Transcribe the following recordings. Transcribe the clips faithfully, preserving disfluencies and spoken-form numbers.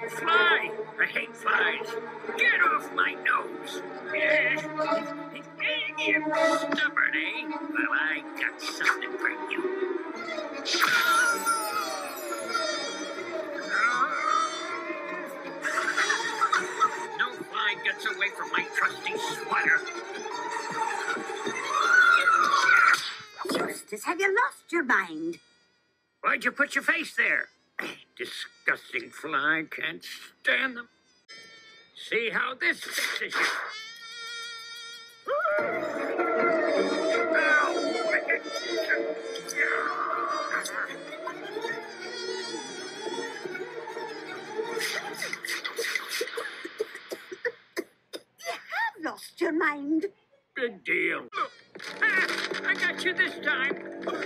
Fly! I hate flies. Get off my nose. You're stubborn, eh? Well, I got something for you. No fly gets away from my trusty sweater. Eustace, have you lost your mind? Why'd you put your face there? Disgusting fly, can't stand them. See how this fixes you. Lost your mind. Big deal. Look, ah, I got you this time.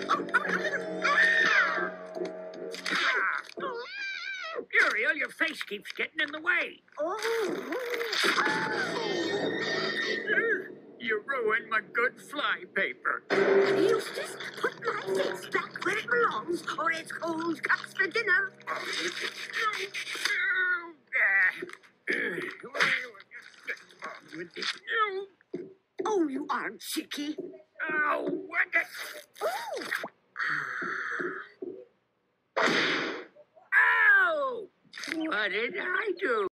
Muriel, your face keeps getting in the way. Oh. You ruined my good fly paper. Eustace, put my face back where it belongs, or it's cold cuts for dinner. Oh, you aren't cheeky. Oh, what the... Oh. Ow! What did I do?